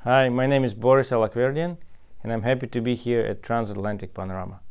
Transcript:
Hi, my name is Boris Allakhverdyan, and I'm happy to be here at Transatlantic Panorama.